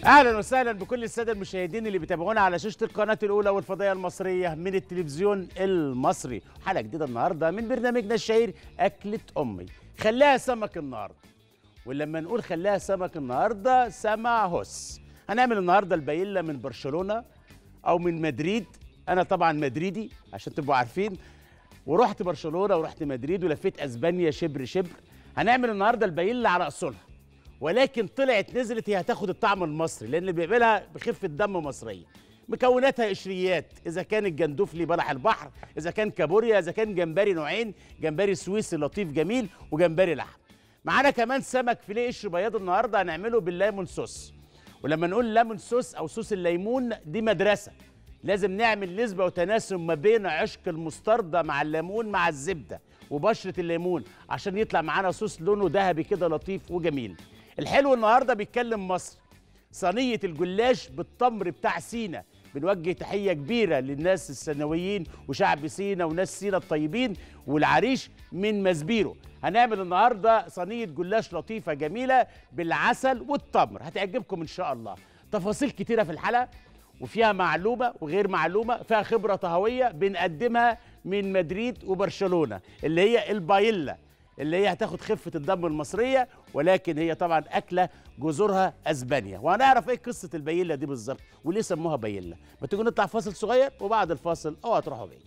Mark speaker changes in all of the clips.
Speaker 1: اهلا وسهلا بكل الساده المشاهدين اللي بيتابعونا على شاشه القناه الاولى والفضائيه المصريه من التلفزيون المصري. حلقه جديده النهارده من برنامجنا الشهير اكله امي. خلاها سمك النهارده، ولما نقول خلاها سمك النهارده سمع هس. هنعمل النهارده البايلا من برشلونه او من مدريد. انا طبعا مدريدي عشان تبقوا عارفين، ورحت برشلونه ورحت مدريد ولفيت اسبانيا شبر شبر. هنعمل النهارده البايلا على اصولها، ولكن طلعت نزلت هي هتاخد الطعم المصري لان بيعملها بخفه دم مصريه. مكوناتها قشريات، اذا كان الجندوفلي بلح البحر، اذا كان كابوريا، اذا كان جمبري نوعين، جمبري سويسي لطيف جميل وجمبري لحم. معانا كمان سمك فيليه قشر بياض النهارده هنعمله بالليمون صوص. ولما نقول ليمون صوص او صوص الليمون دي مدرسه، لازم نعمل نسبه وتناسب ما بين عشق المستردة مع الليمون مع الزبده وبشره الليمون عشان يطلع معانا صوص لونه ذهبي كده لطيف وجميل. الحلو النهارده بيتكلم مصر، صينيه الجلاش بالتمر بتاع سينا. بنوجه تحيه كبيره للناس الثانويين وشعب سينا وناس سينا الطيبين والعريش من مزبيرو. هنعمل النهارده صينيه جلاش لطيفه جميله بالعسل والتمر، هتعجبكم ان شاء الله. تفاصيل كتيره في الحلقه وفيها معلومه وغير معلومه، فيها خبره طهويه بنقدمها من مدريد وبرشلونه، اللي هي البايلا اللي هي هتاخد خفه الدم المصريه، ولكن هي طبعا اكله جذورها اسبانيا. وهنعرف ايه قصه البايلا دي بالظبط وليه سموها بايلا. ما تيجوا نطلع فاصل صغير وبعد الفاصل اوعوا تروحوا بعيد.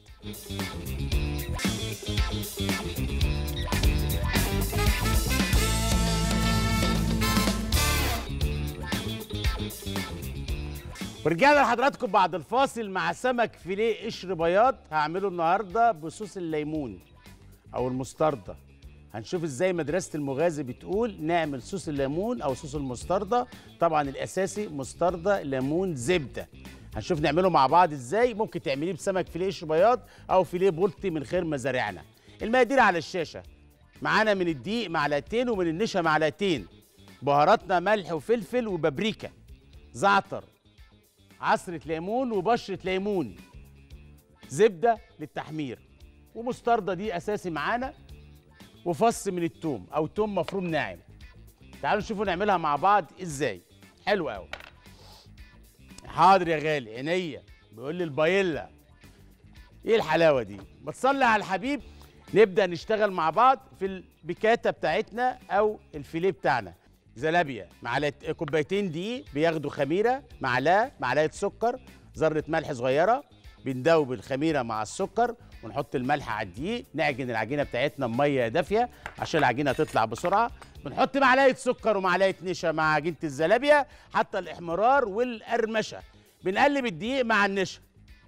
Speaker 1: ورجعنا لحضراتكم بعد الفاصل مع سمك فيليه قشر بياض. هعمله النهارده بصوص الليمون او المستردة. هنشوف ازاي مدرسة المغازي بتقول نعمل صوص الليمون او صوص المستردة. طبعا الاساسي مستردة ليمون زبدة. هنشوف نعمله مع بعض ازاي. ممكن تعمليه بسمك فيليه قشر بياض او فيليه بولتي من خير مزارعنا. المقادير على الشاشة. معانا من الدقيق معلقتين ومن النشا معلقتين. بهاراتنا ملح وفلفل وبابريكا، زعتر، عصرة ليمون وبشرة ليمون، زبدة للتحمير، ومستردة دي اساسي معانا، وفص من التوم او توم مفروم ناعم. تعالوا نشوفوا نعملها مع بعض ازاي. حلو قوي. حاضر يا غالي عينيا. بيقول لي البايلا ايه الحلاوه دي. ما تصلي على الحبيب. نبدا نشتغل مع بعض في البيكاتا بتاعتنا او الفيليه بتاعنا. زلابيا معلقه، كوبايتين دقيق بياخدوا خميره، معلقه سكر، ذره ملح صغيره. بندوب الخميره مع السكر ونحط الملح على الدقيق. نعجن العجينه بتاعتنا بميه دافيه عشان العجينه تطلع بسرعه. بنحط معلقه سكر ومعلقه نشا مع عجينه الزلابيا حتى الاحمرار والقرمشه. بنقلب الدقيق مع النشا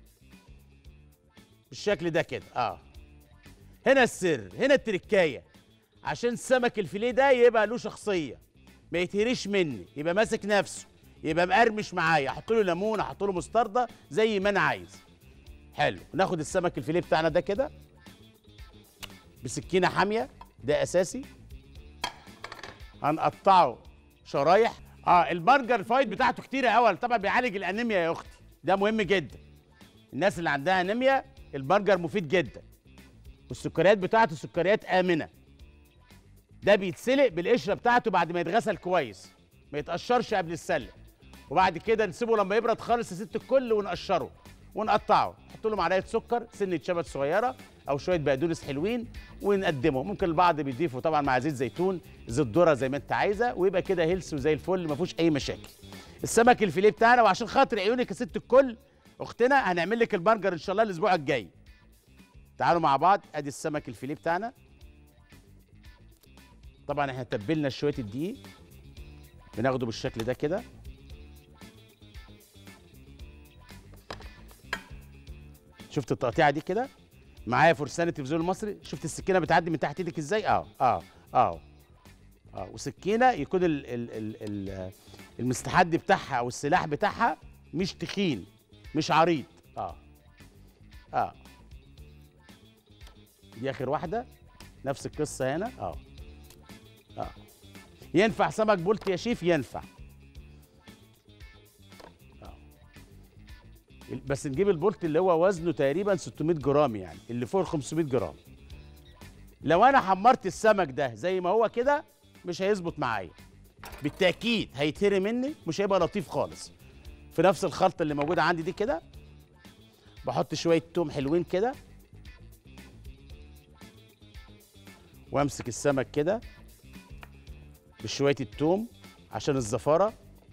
Speaker 1: بالشكل ده كده. هنا السر، هنا التركايه، عشان السمك الفيليه ده يبقى له شخصيه، ما يتهريش مني، يبقى ماسك نفسه، يبقى مقرمش معايا. احط له ليمون، احط له مستردة زي ما انا عايز. حلو. ناخد السمك الفيليه بتاعنا ده كده بسكينه حاميه، ده اساسي. هنقطعه شرايح. البرجر الفايد بتاعته كتيره قوي، طبعا بيعالج الانيميا يا اختي، ده مهم جدا. الناس اللي عندها انيميا البرجر مفيد جدا. والسكريات بتاعته سكريات امنه. ده بيتسلق بالقشره بتاعته بعد ما يتغسل كويس، ما يتقشرش قبل السلق. وبعد كده نسيبه لما يبرد خالص يا ست الكل ونقشره ونقطعه. نحط له معلقه سكر، سنه شبت صغيره او شويه بقدونس حلوين ونقدمه. ممكن البعض بيضيفوا طبعا مع زيت زيتون، زيت ذره زي ما انت عايزه، ويبقى كده هيلث وزي الفل ما فيهوش اي مشاكل. السمك الفيليه بتاعنا. وعشان خاطر عيونك يا ست الكل اختنا هنعمل لك البرجر ان شاء الله الاسبوع الجاي. تعالوا مع بعض. ادي السمك الفيليه بتاعنا. طبعا احنا تبلنا شويه الدقيق، بناخده بالشكل ده كده. شفت التقطيعه دي كده معايا فرسان التلفزيون المصري؟ شفت السكينه بتعدي من تحت ايدك ازاي؟ وسكينه يكون المستحد بتاعها او السلاح بتاعها مش تخين مش عريض. دي اخر واحده. نفس القصه هنا. ينفع سمك بولتي يا شيف؟ ينفع. بس نجيب البولت اللي هو وزنه تقريبا 600 جرام، يعني اللي فوق ال 500 جرام. لو انا حمرت السمك ده زي ما هو كده مش هيظبط معايا. بالتاكيد هيتهري مني، مش هيبقى لطيف خالص. في نفس الخلطه اللي موجوده عندي دي كده بحط شويه توم حلوين كده، وامسك السمك كده بشويه التوم عشان الزفاره.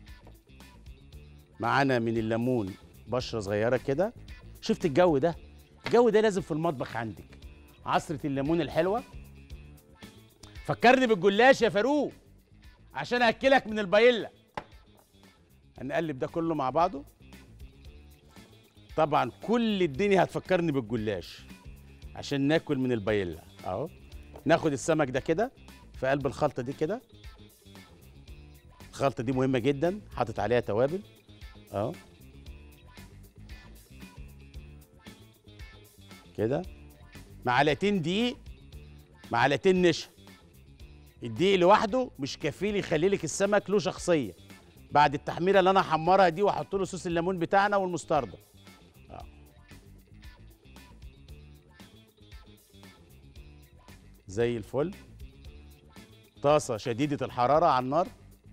Speaker 1: معانا من الليمون بشره صغيره كده. شفت الجو ده؟ الجو ده لازم في المطبخ عندك. عصره الليمون الحلوه. فكرني بالجلاش يا فاروق عشان اكلك من البايلا. هنقلب ده كله مع بعضه. طبعا كل الدنيا هتفكرني بالجلاش عشان ناكل من البايلا اهو. ناخد السمك ده كده في قلب الخلطه دي كده. الخلطه دي مهمه جدا، حاطط عليها توابل اهو كده. معلقتين دقيق، معلقتين نشا. الدقيق لوحده مش كفيل يخلي لك السمك له شخصيه بعد التحميره اللي انا هحمرها دي، واحط له صوص الليمون بتاعنا والمستردة. زي الفل. طاسه شديده الحراره على النار،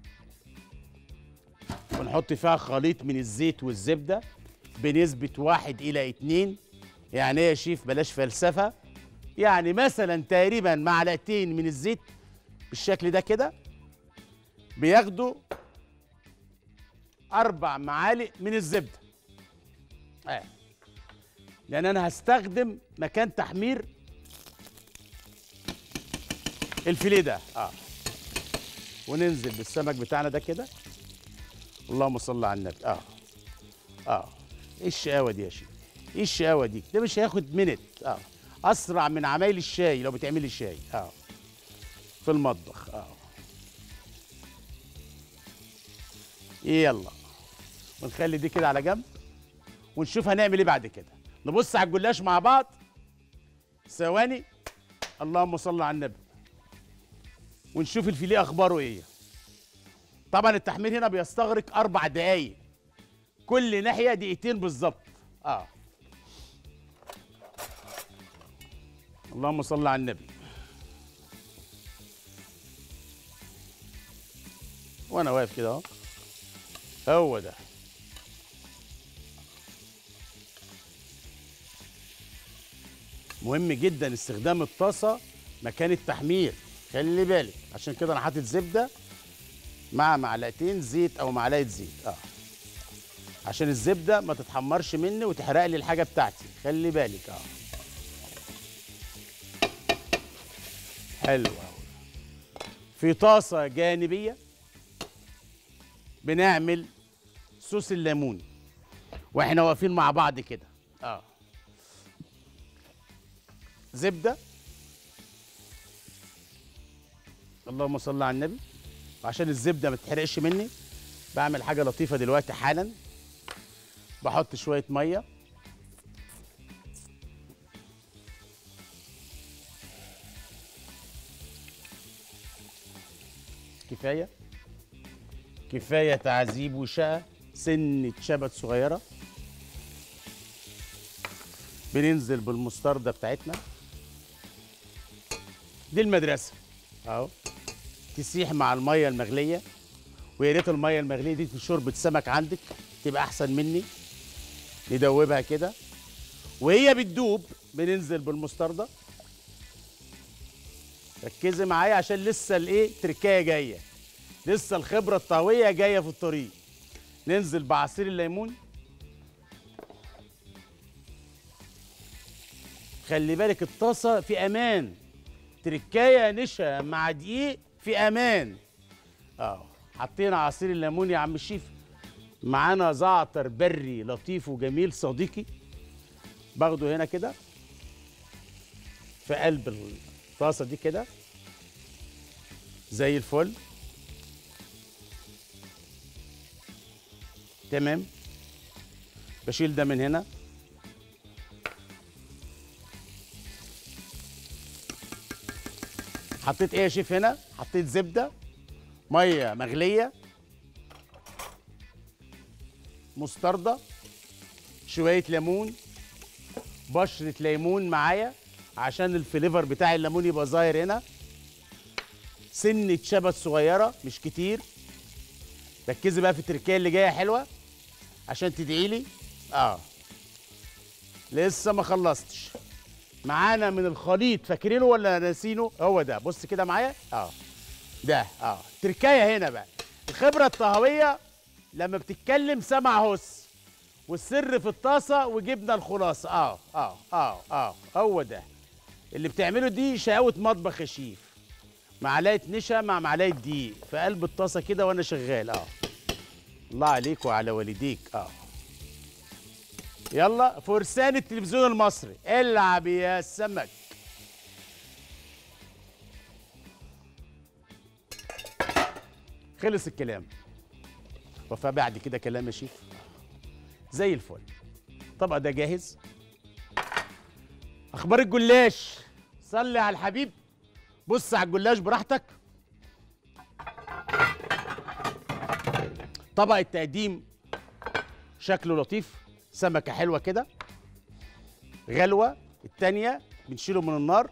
Speaker 1: ونحط فيها خليط من الزيت والزبده بنسبه 1:2. يعني ايه يا شيف؟ بلاش فلسفه. يعني مثلا تقريبا معلقتين من الزيت بالشكل ده كده بياخدوا 4 معالق من الزبده. لان انا هستخدم مكان تحمير الفيليه ده وننزل بالسمك بتاعنا ده كده. اللهم صل على النبي. ايه الشقاوه دي يا شيخ؟ ايه الشقاوه دي؟ ده مش هياخد منت. اسرع من عمايل الشاي لو بتعملي الشاي في المطبخ. يلا ونخلي دي كده على جنب، ونشوف هنعمل ايه بعد كده. نبص على الجلاش مع بعض. ثواني. اللهم صل على النبي. ونشوف الفيليه اخباره ايه. طبعا التحمير هنا بيستغرق 4 دقايق، كل ناحيه دقيقتين بالظبط. اللهم صل على النبي. وانا واقف كده اهو. هو ده. مهم جدا استخدام الطاسه مكان التحمير، خلي بالك. عشان كده انا حاطط زبده مع معلقتين زيت او معلقه زيت عشان الزبده ما تتحمرش مني وتحرق لي الحاجه بتاعتي، خلي بالك. حلو قوي. في طاسه جانبيه بنعمل صوص الليمون واحنا واقفين مع بعض كده. زبده. اللهم صل على النبي. عشان الزبده ما تتحرقش مني بعمل حاجه لطيفه دلوقتي حالا. بحط شويه ميه كفايه. كفايه تعذيب وشقه. سنه شبت صغيره. بننزل بالمستردة بتاعتنا دي المدرسه اهو، تسيح مع الميه المغليه. ويا ريت الميه المغليه دي في شوربه سمك عندك تبقى احسن مني. ندوبها كده وهي بتدوب بننزل بالمستردة. ركزي معايا عشان لسه تركايه جايه، لسه الخبره الطهويه جايه في الطريق. ننزل بعصير الليمون. خلي بالك الطاسه في امان. تركايه نشا مع دقيق في امان. حطينا عصير الليمون يا عم الشيف. معانا زعتر بري لطيف وجميل صديقي، باخده هنا كده في قلب الطاسه دي كده زي الفل. تمام. بشيل ده من هنا. حطيت ايه يا شيف هنا؟ حطيت زبده، ميه مغليه، مستردة، شويه ليمون، بشره ليمون معايا عشان الفليفر بتاع الليمون يبقى ظاهر هنا. سنه شبت صغيره مش كتير. ركزي بقى في التركيه اللي جايه حلوه عشان تدعي لي. لسه ما خلصتش. معانا من الخليط، فاكرينه ولا ناسينه؟ هو ده، بص كده معايا. ده تركايه هنا بقى. الخبره الطهويه لما بتتكلم سمع هس، والسر في الطاسه وجبنا الخلاصه. هو ده اللي بتعمله، دي شقاوه مطبخ يا شيف. معلقه نشا مع معلقه دقيق في قلب الطاسه كده وانا شغال. الله عليك وعلى والديك. يلا فرسان التلفزيون المصري، العب يا سمك. خلص الكلام. وفا بعد كده كلام يا شيف. زي الفل. الطبق ده جاهز. اخبار الجلاش، صلي على الحبيب. بص على الجلاش براحتك. طبق التقديم شكله لطيف، سمكة حلوة كده. غلوة التانية بنشيله من النار.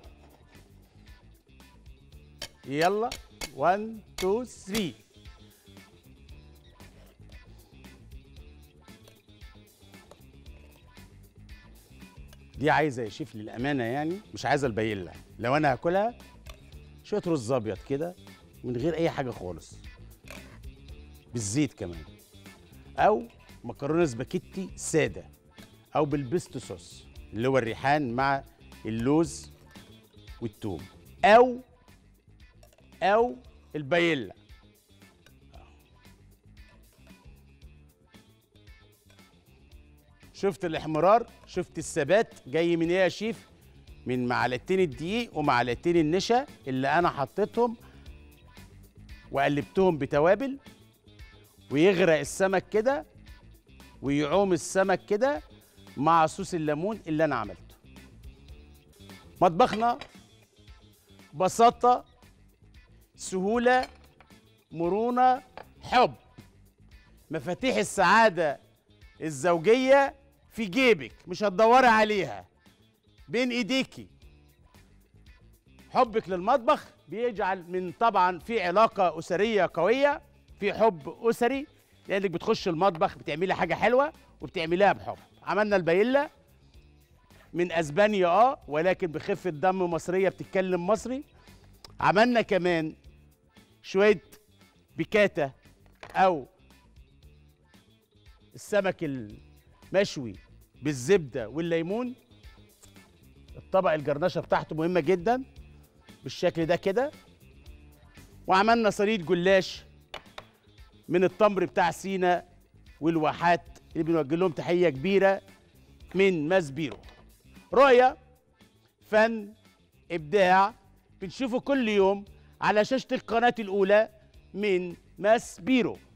Speaker 1: يلا 1 2 3. دي عايزة يا شيف للأمانة، يعني مش عايزة البيلة. لو أنا هاكلها شوية رز أبيض كده من غير أي حاجة خالص، بالزيت كمان، أو مكرونه سباكيتي ساده، او بالبيستو صوص اللي هو الريحان مع اللوز والثوم، او البايلا. شفت الاحمرار، شفت الثبات جاي من ايه يا شيف؟ من معلقتين الدقيق ومعلقتين النشا اللي انا حطيتهم وقلبتهم بتوابل، ويغرق السمك كده ويعوم السمك كده مع صوص الليمون اللي انا عملته. مطبخنا بساطة، سهولة، مرونة، حب. مفاتيح السعادة الزوجية في جيبك، مش هتدوري عليها، بين ايديكي. حبك للمطبخ بيجعل من طبعا في علاقة أسرية قوية، في حب أسري، لأنك بتخش المطبخ بتعملي حاجة حلوة وبتعمليها بحب. عملنا البايلا من أسبانيا ولكن بخفة دم مصرية بتتكلم مصري. عملنا كمان شوية بيكاتا أو السمك المشوي بالزبدة والليمون. الطبق الجرنشة بتاعته مهمة جدا بالشكل ده كده. وعملنا صينية جلاش من التمر بتاع سينا والواحات اللي بنوجه لهم تحية كبيرة من ماسبيرو. رؤية، فن، إبداع، بنشوفه كل يوم على شاشة القناة الأولى من ماسبيرو.